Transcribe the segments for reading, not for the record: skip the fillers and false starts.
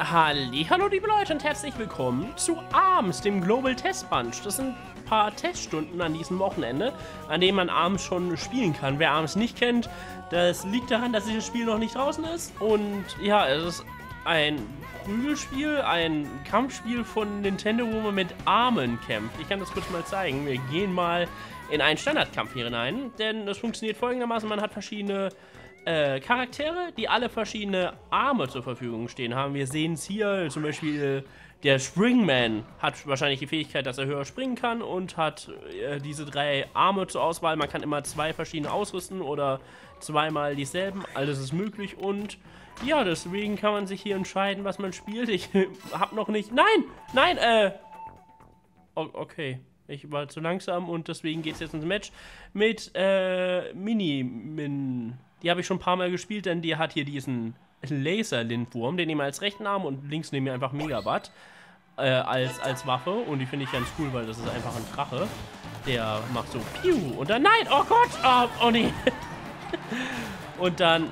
Hallo liebe Leute und herzlich willkommen zu ARMS, dem Global Test Bunch. Das sind ein paar Teststunden an diesem Wochenende, an denen man ARMS schon spielen kann. Wer ARMS nicht kennt, das liegt daran, dass dieses Spiel noch nicht draußen ist. Und ja, es ist ein Prügelspiel, ein Kampfspiel von Nintendo, wo man mit Armen kämpft. Ich kann das kurz mal zeigen. Wir gehen mal in einen Standardkampf hier hinein, denn es funktioniert folgendermaßen: Man hat verschiedene Charaktere, die alle verschiedene Arme zur Verfügung stehen haben. Wir sehen es hier zum Beispiel, der Springman hat wahrscheinlich die Fähigkeit, dass er höher springen kann und hat diese 3 Arme zur Auswahl. Man kann immer 2 verschiedene ausrüsten oder zweimal dieselben. Alles ist möglich und ja, deswegen kann man sich hier entscheiden, was man spielt. Ich hab noch nicht... Nein, okay. Ich war zu langsam und deswegen geht es jetzt ins Match mit Mini-Min. Die habe ich schon ein paar Mal gespielt, denn die hat hier diesen Laser-Lindwurm, den nehme ich als rechten Arm und links nehme ich einfach Megawatt als Waffe. Und die finde ich ganz cool, weil das ist einfach ein Drache. Der macht so Piu und dann nein, oh Gott, oh nee. Und dann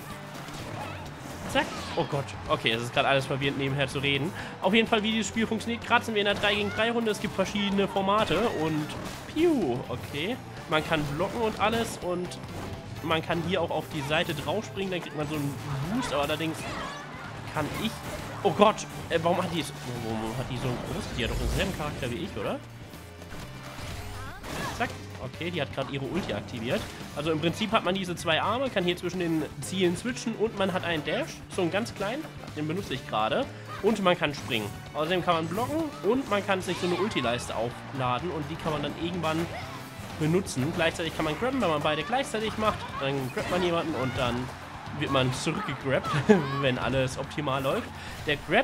zack, oh Gott. Okay, es ist gerade alles verwirrend nebenher zu reden. Auf jeden Fall, wie dieses Spiel funktioniert. Gerade sind wir in einer 3 gegen 3 Runde. Es gibt verschiedene Formate und Piu, okay. Man kann blocken und alles und man kann hier auch auf die Seite drauf springen, dann kriegt man so einen Boost, aber allerdings kann ich... Oh Gott, warum hat die so einen großen? Die hat doch denselben Charakter wie ich, oder? Zack, okay, die hat gerade ihre Ulti aktiviert. Also im Prinzip hat man diese 2 Arme, kann hier zwischen den Zielen switchen und man hat einen Dash, so einen ganz kleinen, den benutze ich gerade. Und man kann springen. Außerdem kann man blocken und man kann sich so eine Ulti-Leiste aufladen und die kann man dann irgendwann benutzen. Gleichzeitig kann man grabben, wenn man beide gleichzeitig macht. Dann grabt man jemanden und dann wird man zurückgegrabt, wenn alles optimal läuft. Der Grab,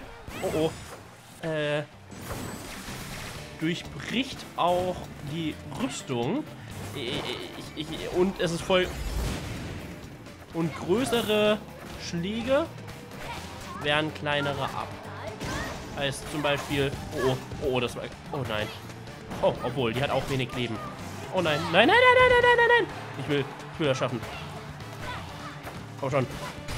durchbricht auch die Rüstung. Und es ist voll... Und größere Schläge wehren kleinere ab. Heißt zum Beispiel... Oh, das war... Oh nein. Oh, obwohl, die hat auch wenig Leben. Oh nein. Nein. Ich will das schaffen. Oh schon.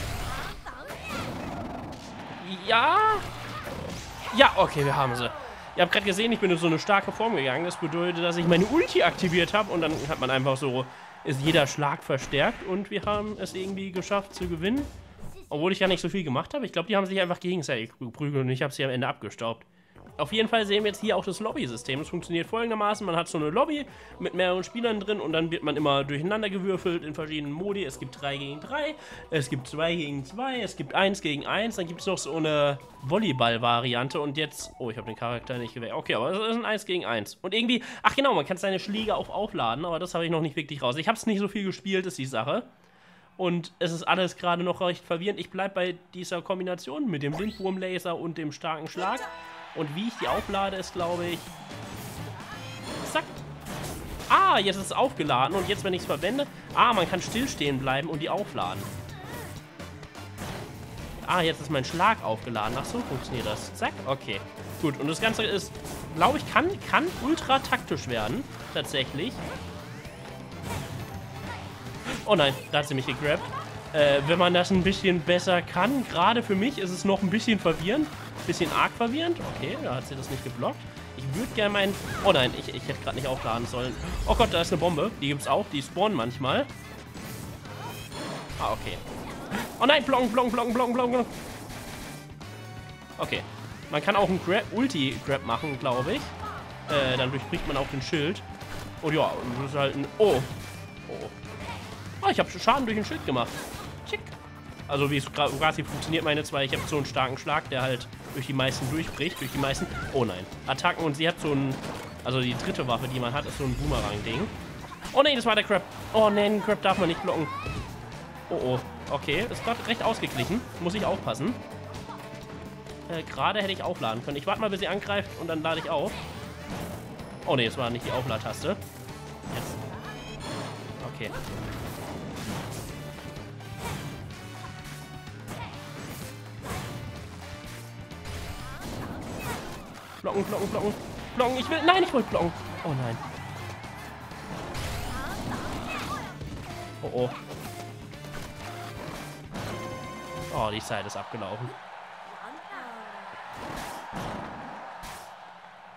Ja. Ja, okay, wir haben sie. Ihr habt gerade gesehen, ich bin in so eine starke Form gegangen. Das bedeutet, dass ich meine Ulti aktiviert habe und dann hat man einfach so, ist jeder Schlag verstärkt und wir haben es irgendwie geschafft zu gewinnen. Obwohl ich ja nicht so viel gemacht habe. Ich glaube, die haben sich einfach gegenseitig geprügelt und ich habe sie am Ende abgestaubt. Auf jeden Fall sehen wir jetzt hier auch das Lobby-System. Es funktioniert folgendermaßen: Man hat so eine Lobby mit mehreren Spielern drin und dann wird man immer durcheinander gewürfelt in verschiedenen Modi. Es gibt 3 gegen 3, es gibt 2 gegen 2, es gibt 1 gegen 1, dann gibt es noch so eine Volleyball-Variante und jetzt... Oh, ich habe den Charakter nicht gewählt. Okay, aber es ist ein 1 gegen 1. Und irgendwie... Ach genau, man kann seine Schläge auch aufladen, aber das habe ich noch nicht wirklich raus. Ich habe es nicht so viel gespielt, ist die Sache. Und es ist alles gerade noch recht verwirrend. Ich bleibe bei dieser Kombination mit dem Lindwurm-Laser und dem starken Schlag. Und wie ich die auflade, ist, glaube ich... Zack. Ah, jetzt ist es aufgeladen. Und jetzt, wenn ich es verwende... Ah, man kann stillstehen bleiben und die aufladen. Ah, jetzt ist mein Schlag aufgeladen. Ach so, funktioniert das. Zack, okay. Gut, und das Ganze ist, glaube ich, kann ultra taktisch werden. Tatsächlich. Oh nein, da hat sie mich gegrabt. Wenn man das ein bisschen besser kann, gerade für mich, ist es noch ein bisschen verwirrend. Bisschen arg verwirrend. Okay, da hat sie das nicht geblockt. Ich würde gerne meinen... Oh nein, ich hätte gerade nicht aufladen sollen. Oh Gott, da ist eine Bombe. Die gibt es auch. Die spawnen manchmal. Ah, okay. Oh nein, blocken. Okay. Man kann auch einen Ulti-Grab machen, glaube ich. Dann durchbricht man auch den Schild. Und ja, das ist halt ein... Oh, ich habe Schaden durch den Schild gemacht. Schick. Also wie es quasi funktioniert meine 2. Ich habe so einen starken Schlag, der halt durch die meisten durchbricht. Durch die meisten... Oh nein. Attacken und sie hat so einen... Also die dritte Waffe, die man hat, ist so ein Boomerang-Ding. Oh nein, das war der Crab. Oh nein, den Crab darf man nicht blocken. Oh. Okay, ist gerade recht ausgeglichen. Muss ich aufpassen. Gerade hätte ich aufladen können. Ich warte mal, bis sie angreift und dann lade ich auf. Oh ne, es war nicht die Aufladtaste. Jetzt. Okay. Blocken. Ich will... Nein, ich wollte blocken. Oh nein. Oh. Oh, die Zeit ist abgelaufen.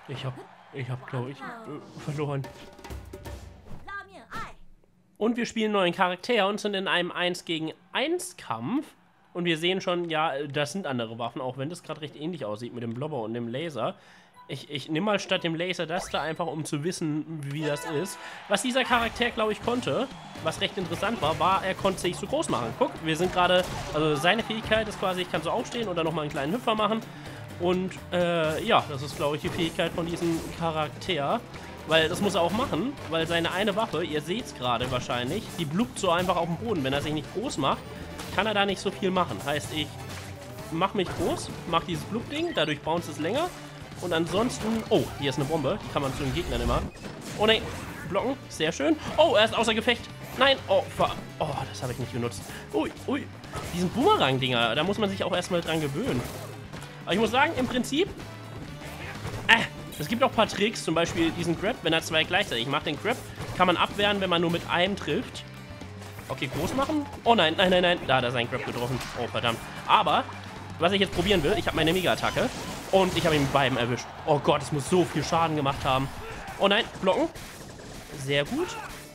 Ich hab, glaube ich, verloren. Und wir spielen einen neuen Charakter und sind in einem 1 gegen 1 Kampf. Und wir sehen schon, ja, das sind andere Waffen, auch wenn das gerade recht ähnlich aussieht mit dem Blobber und dem Laser. Ich nehme mal statt dem Laser das da einfach, um zu wissen, wie das ist. Was dieser Charakter, glaube ich, konnte, was recht interessant war, er konnte sich so groß machen. Guck, wir sind gerade, also seine Fähigkeit ist quasi, ich kann so aufstehen und dann nochmal einen kleinen Hüpfer machen. Und ja, das ist, glaube ich, die Fähigkeit von diesem Charakter. Weil das muss er auch machen, weil seine eine Waffe, ihr seht es gerade wahrscheinlich, die blubbt so einfach auf dem Boden. Wenn er sich nicht groß macht, kann er da nicht so viel machen. Heißt, ich mache mich groß, mache dieses Blub-Ding, dadurch bounce es länger. Und ansonsten, oh, hier ist eine Bombe, die kann man zu den Gegnern immer. Oh ne, blocken, sehr schön. Oh, er ist außer Gefecht. Nein, oh, das habe ich nicht genutzt. Ui, ui, diesen Boomerang-Dinger, da muss man sich auch erstmal dran gewöhnen. Aber ich muss sagen, im Prinzip, es gibt auch ein paar Tricks, zum Beispiel diesen Grab, wenn er zwei gleichzeitig macht. Den Grab kann man abwehren, wenn man nur mit einem trifft. Okay, groß machen. Oh nein, nein, nein, nein. Da hat er seinen Grab getroffen. Oh, verdammt. Aber, was ich jetzt probieren will, ich habe meine Mega-Attacke. Und ich habe ihn mit beiden erwischt. Oh Gott, es muss so viel Schaden gemacht haben. Oh nein, blocken. Sehr gut.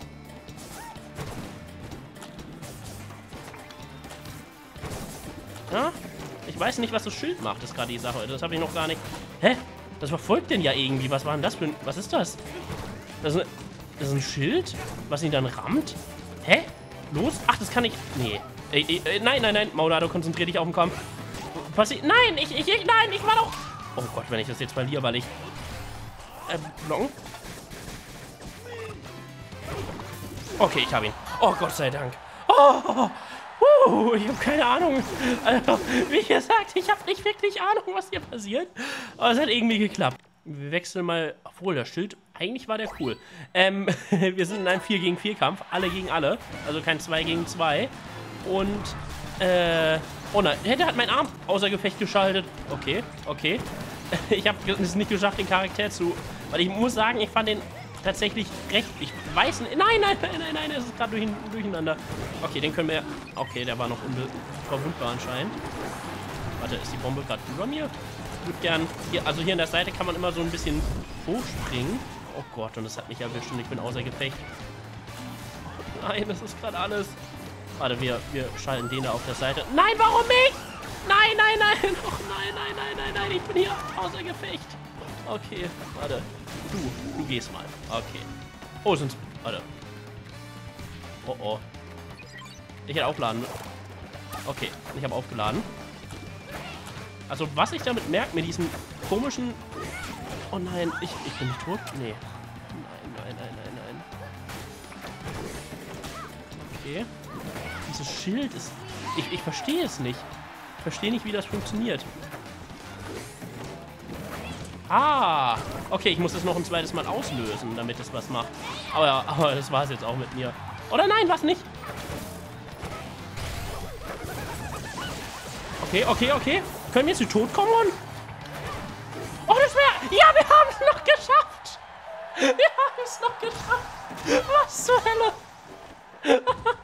Ja, ich weiß nicht, was das Schild macht, ist gerade die Sache. Das habe ich noch gar nicht... Hä? Das verfolgt den ja irgendwie. Was war denn das für ein... Was ist das? Das ist ein Schild? Was ihn dann rammt? Hä? Los? Ach, das kann ich... Nee. Nein, nein, nein. Maulado, konzentrier dich auf den Kampf. Passiert... Nein, nein, ich war doch... Oh Gott, wenn ich das jetzt verliere, weil ich... blocken? Okay, ich habe ihn. Oh, Gott sei Dank. Oh, ich habe keine Ahnung. Also, wie gesagt, ich habe nicht wirklich Ahnung, was hier passiert. Aber es hat irgendwie geklappt. Wir wechseln mal... Obwohl, das Schild... Eigentlich war der cool. Wir sind in einem 4 gegen 4 Kampf. Alle gegen alle. Also kein 2 gegen 2. Und, oh nein, der hat meinen Arm außer Gefecht geschaltet. Okay, okay. Ich habe es nicht geschafft, den Charakter zu... Weil ich muss sagen, ich fand den tatsächlich recht... Ich weiß nicht... Nein, nein, nein, nein, nein, es ist gerade durcheinander. Okay, den können wir... Okay, der war noch unverwundbar anscheinend. Warte, ist die Bombe gerade über mir? Ich würde gern... Hier, also hier an der Seite kann man immer so ein bisschen hochspringen. Oh Gott, und das hat mich erwischt und ich bin außer Gefecht. Oh nein, das ist gerade alles... Warte, wir schalten den da auf der Seite. Nein, warum nicht? Nein, nein, nein. Oh nein, nein, nein, nein, nein. Ich bin hier außer Gefecht. Okay, warte. Du gehst mal. Okay. Oh, sonst... Warte. Oh, oh. Ich hätte aufladen. Okay, ich habe aufgeladen. Also, was ich damit merke, mit diesem komischen... Oh nein, ich bin nicht tot? Nee. Nein, nein, nein, nein, nein. Okay. Dieses Schild ist... Ich verstehe es nicht. Ich verstehe nicht, wie das funktioniert. Ah! Okay, ich muss das noch ein zweites Mal auslösen, damit es was macht. Aber das war es jetzt auch mit mir. Oder nein, was nicht? Okay, okay, okay. Können wir zu Tod kommen? Oh, das wäre... Ja, wir haben es noch geschafft! Wir haben es noch geschafft! Was zur Hölle?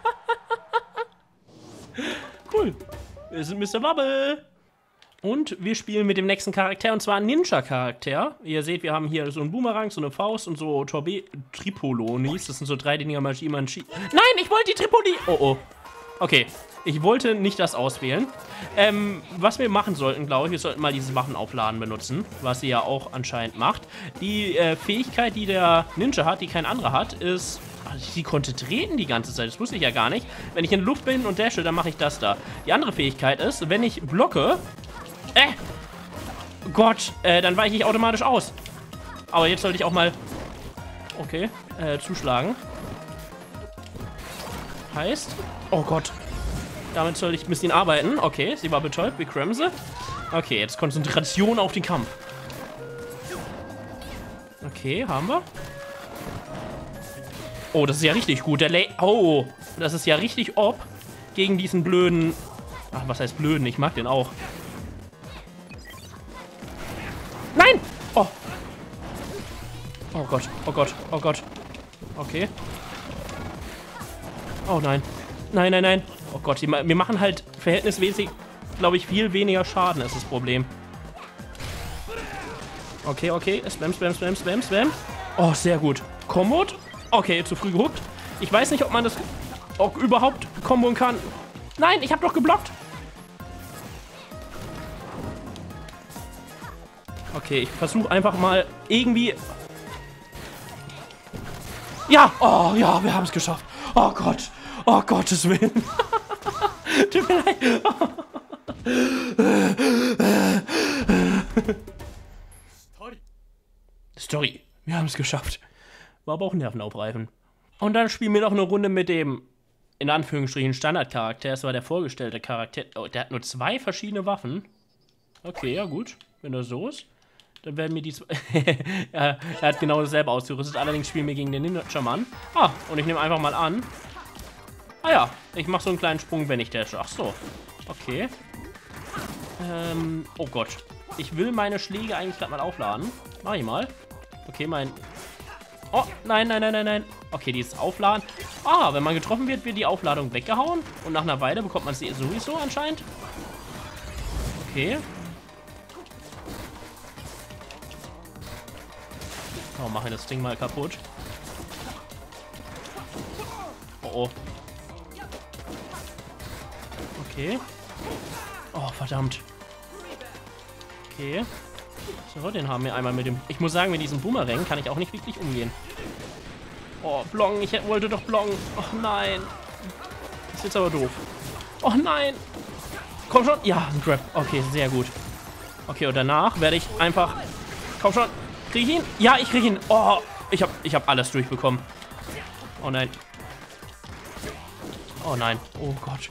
Cool. Wir sind Mr. Bubble. Und wir spielen mit dem nächsten Charakter, und zwar einen Ninja-Charakter. Ihr seht, wir haben hier so einen Boomerang, so eine Faust und so Tripolonis. Das sind so 3D-Dinger, Magie, Nein, ich wollte die Tripoli... Oh, oh. Okay, ich wollte nicht das auswählen. Was wir machen sollten, glaube ich, wir sollten mal dieses Waffenaufladen benutzen, was sie ja auch anscheinend macht. Die Fähigkeit, die der Ninja hat, die kein anderer hat, ist... Sie konnte treten die ganze Zeit, das wusste ich ja gar nicht. Wenn ich in der Luft bin und dashe, dann mache ich das da. Die andere Fähigkeit ist, wenn ich blocke... Gott, dann weiche ich automatisch aus. Aber jetzt sollte ich auch mal... Okay, zuschlagen. Heißt... Oh Gott. Damit soll ich ein bisschen arbeiten. Okay, sie war betäubt wie Kremse. Okay, jetzt Konzentration auf den Kampf. Okay, haben wir. Oh, das ist ja richtig gut. Oh, das ist ja richtig ob gegen diesen blöden... Ach, was heißt blöden? Ich mag den auch. Nein! Oh. Oh Gott, oh Gott, oh Gott. Okay. Oh nein. Nein, nein, nein. Oh Gott, wir machen halt verhältnismäßig, glaube ich, viel weniger Schaden, ist das Problem. Okay, okay. Spam, spam, spam, spam, spam. Oh, sehr gut. Kombot. Okay, zu früh gehuckt. Ich weiß nicht, ob man das auch überhaupt komboen kann. Nein, ich habe doch geblockt. Okay, ich versuche einfach mal irgendwie... Ja! Oh, ja, wir haben es geschafft. Oh Gott. Oh Gottes Willen. Tut mir leid. Story. Wir haben es geschafft. War aber auch nervenaufreibend. Und dann spielen wir noch eine Runde mit dem, in Anführungsstrichen, Standardcharakter. Das war der vorgestellte Charakter. Oh, der hat nur 2 verschiedene Waffen. Okay, ja gut. Wenn das so ist, dann werden mir die... Er hat genau dasselbe ausgerüstet. Allerdings spielen wir gegen den Ninja-Mann. Ah, und ich nehme einfach mal an. Ah ja, ich mache so einen kleinen Sprung, wenn ich dashe. Ach so. Okay. Oh Gott. Ich will meine Schläge eigentlich gerade mal aufladen. Mach ich mal. Okay, mein... Oh, nein, nein, nein, nein, nein. Okay, dieses Aufladen. Ah, wenn man getroffen wird, wird die Aufladung weggehauen. Und nach einer Weile bekommt man sie sowieso anscheinend. Okay. Oh, machen das Ding mal kaputt. Oh, oh. Okay. Oh, verdammt. Okay. So, den haben wir einmal mit dem... Ich muss sagen, mit diesem Boomerang kann ich auch nicht wirklich umgehen. Oh, Blong, ich wollte doch blongen. Oh nein. Das ist jetzt aber doof. Oh nein. Komm schon. Ja, ein Grab. Okay, sehr gut. Okay, und danach werde ich einfach... Komm schon. Krieg ich ihn? Ja, ich krieg ihn. Oh, ich hab alles durchbekommen. Oh nein. Oh nein. Oh Gott.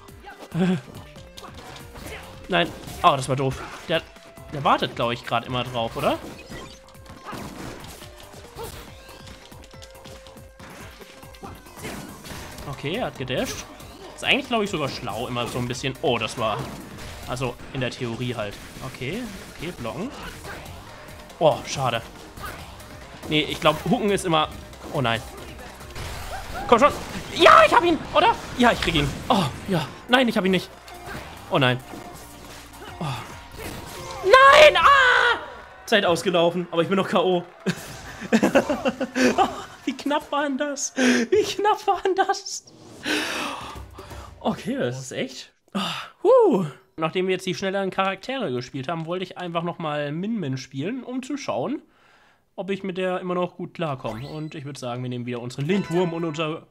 Nein. Oh, das war doof. Der wartet, glaube ich, gerade immer drauf, oder? Okay, er hat gedasht. Ist eigentlich, glaube ich, sogar schlau, immer so ein bisschen... Oh, das war... Also, in der Theorie halt. Okay, okay, blocken. Oh, schade. Nee, ich glaube, Hucken ist immer... Oh nein. Komm schon. Ja, ich hab ihn, oder? Ja, ich krieg ihn. Oh, ja. Nein, ich hab ihn nicht. Oh nein. Oh. Nein! Ah! Zeit ausgelaufen, aber ich bin noch K.O. Oh, wie knapp war denn das? Wie knapp war denn das? Okay, das ist echt... Nachdem wir jetzt die schnelleren Charaktere gespielt haben, wollte ich einfach nochmal Min-Min spielen, um zu schauen, ob ich mit der immer noch gut klarkomme. Und ich würde sagen, wir nehmen wieder unseren Lindwurm und unser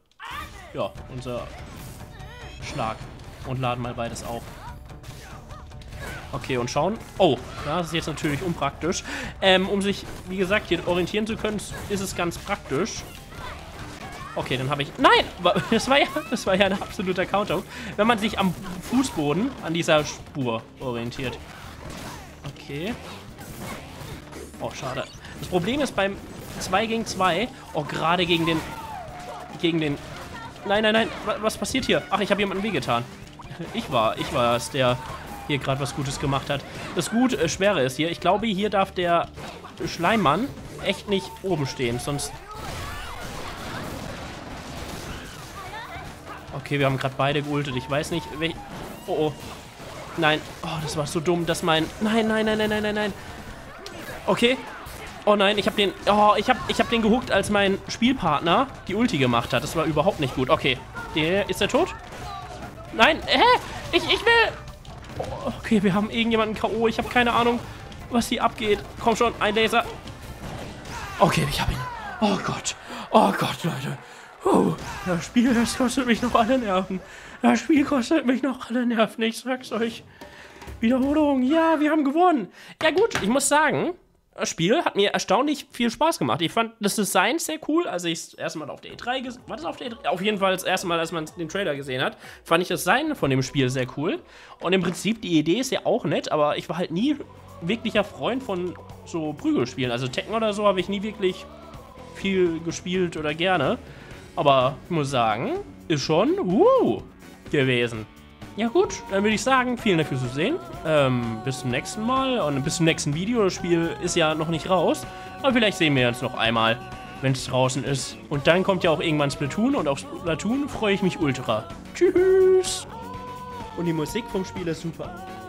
Schlag und laden mal beides auf. Okay, und schauen. Oh, das ist jetzt natürlich unpraktisch. Um sich, wie gesagt, hier orientieren zu können, ist es ganz praktisch. Okay, dann habe ich... Nein! Das war ja ein absoluter Counter. Wenn man sich am Fußboden an dieser Spur orientiert. Okay. Oh, schade. Das Problem ist beim 2 gegen 2... Oh, gerade gegen den... Nein, nein, nein. Was passiert hier? Ach, ich habe jemandem wehgetan. Ich war es, der hier gerade was Gutes gemacht hat. Das Schwere ist hier, ich glaube, hier darf der Schleimmann echt nicht oben stehen, sonst... Okay, wir haben gerade beide geultet. Ich weiß nicht, welch... Oh, oh. Nein. Oh, das war so dumm, dass mein... Nein, nein, nein, nein, nein, nein, nein. Okay. Oh nein, ich habe den... Oh, ich hab den gehuckt, als mein Spielpartner die Ulti gemacht hat. Das war überhaupt nicht gut. Okay. Ist der tot? Nein. Hä? Ich will... Oh, okay, wir haben irgendjemanden K.O. Ich habe keine Ahnung, was hier abgeht. Komm schon, ein Laser. Okay, ich habe ihn. Oh Gott. Oh Gott, Leute. Das Spiel, das kostet mich noch alle Nerven. Das Spiel kostet mich noch alle Nerven. Ich sag's euch. Wiederholung. Ja, wir haben gewonnen. Ja gut, ich muss sagen, das Spiel hat mir erstaunlich viel Spaß gemacht. Ich fand das Design sehr cool. Also ich das erste Mal auf der E3 gesehen. War das auf der E3? Auf jeden Fall das erste Mal, als man den Trailer gesehen hat, fand ich das Design von dem Spiel sehr cool. Und im Prinzip, die Idee ist ja auch nett, aber ich war halt nie wirklicher Freund von so Prügelspielen. Also Tekken oder so habe ich nie wirklich viel gespielt oder gerne. Aber ich muss sagen, ist schon gewesen. Ja gut, dann würde ich sagen, vielen Dank fürs Zusehen. Bis zum nächsten Mal und bis zum nächsten Video. Das Spiel ist ja noch nicht raus. Aber vielleicht sehen wir uns noch einmal, wenn es draußen ist. Und dann kommt ja auch irgendwann Splatoon. Und auf Splatoon freue ich mich ultra. Tschüss! Und die Musik vom Spiel ist super.